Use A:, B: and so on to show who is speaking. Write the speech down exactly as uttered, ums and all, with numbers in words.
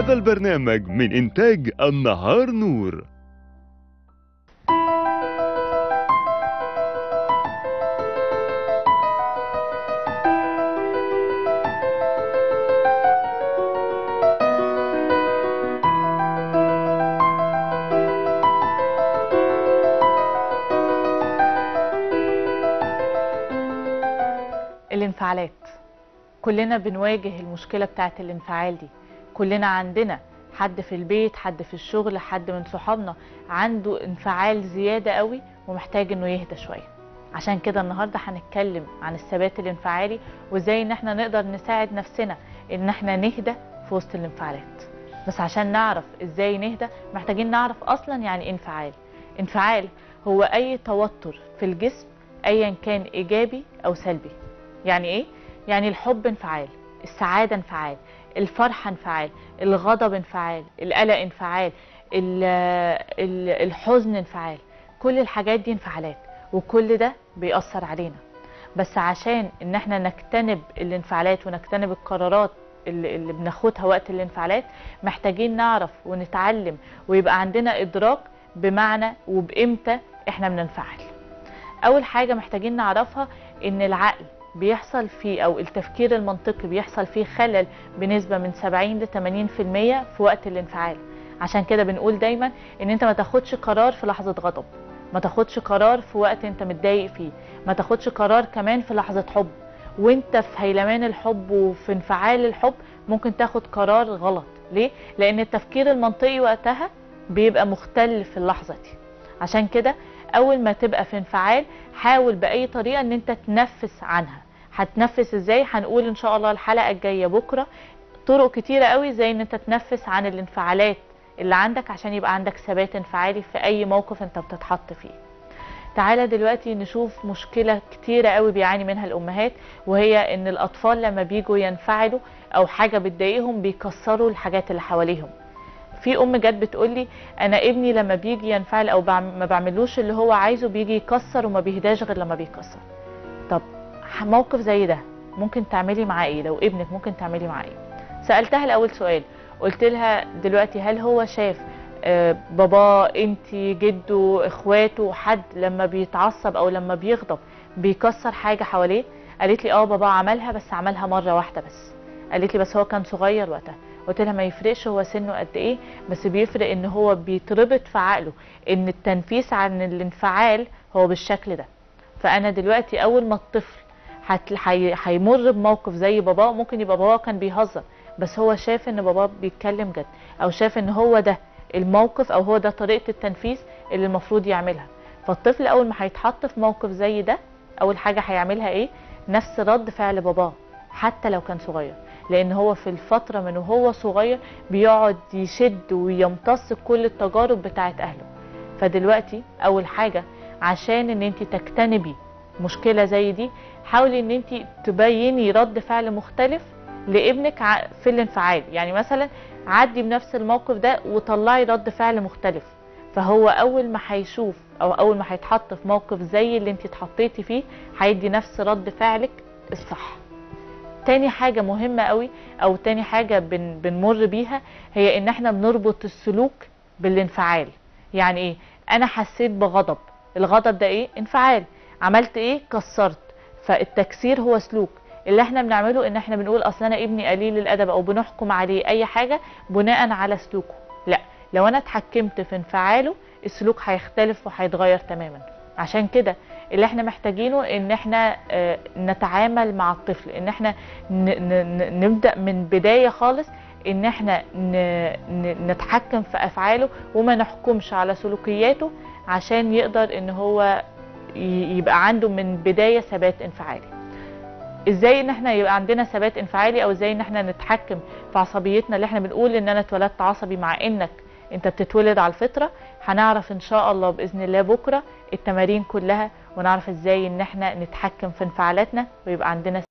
A: هذا البرنامج من إنتاج النهار نور.
B: الانفعالات، كلنا بنواجه المشكلة بتاعت الانفعال دي. كلنا عندنا حد في البيت، حد في الشغل، حد من صحابنا عنده انفعال زيادة قوي ومحتاج انه يهدى شوية. عشان كده النهاردة هنتكلم عن الثبات الانفعالي وازاي ان احنا نقدر نساعد نفسنا ان احنا نهدى في وسط الانفعالات. بس عشان نعرف ازاي نهدى محتاجين نعرف اصلا يعني ايه انفعال. انفعال هو اي توتر في الجسم ايا كان ايجابي او سلبي. يعني ايه؟ يعني الحب انفعال، السعادة انفعال، الفرحة انفعال، الغضب انفعال، القلق انفعال، الحزن انفعال. كل الحاجات دي انفعالات وكل ده بيأثر علينا. بس عشان ان احنا نجتنب الانفعالات ونجتنب القرارات اللي, اللي بناخدها وقت الانفعالات محتاجين نعرف ونتعلم ويبقى عندنا ادراك بمعنى وبإمتى احنا بننفعل. اول حاجة محتاجين نعرفها ان العقل بيحصل فيه او التفكير المنطقي بيحصل فيه خلل بنسبة من سبعين ل ثمانين في المية في وقت الانفعال. عشان كده بنقول دايما ان انت ما تاخدش قرار في لحظة غضب، ما تاخدش قرار في وقت انت متضايق فيه، ما تاخدش قرار كمان في لحظة حب. وانت في هيلمان الحب وفي انفعال الحب ممكن تاخد قرار غلط. ليه؟ لان التفكير المنطقي وقتها بيبقى مختل في اللحظة دي. عشان كده اول ما تبقى في انفعال حاول باي طريقة ان انت تنفس عنها. هتنفس ازاي؟ هنقول ان شاء الله الحلقة الجاية بكرة طرق كتيرة قوي زي ان انت تنفس عن الانفعالات اللي عندك عشان يبقى عندك ثبات انفعالي في اي موقف انت بتتحط فيه. تعالى دلوقتي نشوف مشكلة كتيرة قوي بيعاني منها الامهات، وهي ان الاطفال لما بيجوا ينفعلوا او حاجة بتضايقهم بيكسروا الحاجات اللي حواليهم. في ام جت بتقولي انا ابني لما بيجي ينفعل او ما بعملوش اللي هو عايزه بيجي يكسر وما بيهداش غير لما بيكسر. طب موقف زي ده ممكن تعملي معاه ايه؟ لو ابنك ممكن تعملي معاه ايه؟ سألتها الاول سؤال، قلت لها دلوقتي هل هو شاف آه بابا، انتي، جده، اخواته، حد لما بيتعصب او لما بيغضب بيكسر حاجة حواليه؟ قالت لي اه بابا عملها بس عملها مرة واحدة بس. قالت لي بس هو كان صغير وقتها. قلت لها ما يفرقش هو سنه قد ايه، بس بيفرق ان هو بيتربط في عقله ان التنفيس عن الانفعال هو بالشكل ده. فانا دلوقتي اول ما الطفل هيمر بموقف زي باباه، ممكن يبقى باباه كان بيهزر بس هو شاف ان باباه بيتكلم جد، او شاف ان هو ده الموقف او هو ده طريقة التنفيذ اللي المفروض يعملها. فالطفل اول ما هيتحط في موقف زي ده اول حاجة هيعملها ايه؟ نفس رد فعل باباه حتى لو كان صغير، لان هو في الفترة من وهو صغير بيقعد يشد ويمتص كل التجارب بتاعت اهله. فدلوقتي اول حاجة عشان ان انت تجتنبي مشكلة زي دي حاولي ان انت تبيني رد فعل مختلف لابنك في الانفعال. يعني مثلا عدي بنفس الموقف ده وطلعي رد فعل مختلف، فهو اول ما هيشوف او اول ما هيتحط في موقف زي اللي انت اتحطيتي فيه هيدي نفس رد فعلك الصح. تاني حاجة مهمة قوي او تاني حاجة بن بنمر بيها هي ان احنا بنربط السلوك بالانفعال. يعني ايه؟ انا حسيت بغضب، الغضب ده ايه؟ انفعال. عملت ايه؟ كسرت. فالتكسير هو سلوك. اللي احنا بنعمله ان احنا بنقول اصل انا ابني قليل الادب او بنحكم عليه اي حاجة بناء على سلوكه. لا، لو انا اتحكمت في انفعاله السلوك هيختلف وهيتغير تماما. عشان كده اللي احنا محتاجينه ان احنا اه نتعامل مع الطفل، ان احنا نبدأ من بداية خالص ان احنا نتحكم في افعاله وما نحكمش على سلوكياته عشان يقدر ان هو يبقى عنده من بداية ثبات انفعالي. ازاي ان احنا يبقى عندنا ثبات انفعالي او ازاي ان احنا نتحكم في عصبيتنا اللي احنا بنقول ان انا اتولدت عصبي مع انك انت بتتولد على الفطرة؟ هنعرف ان شاء الله باذن الله بكرة التمارين كلها ونعرف ازاي ان احنا نتحكم في انفعالاتنا ويبقى عندنا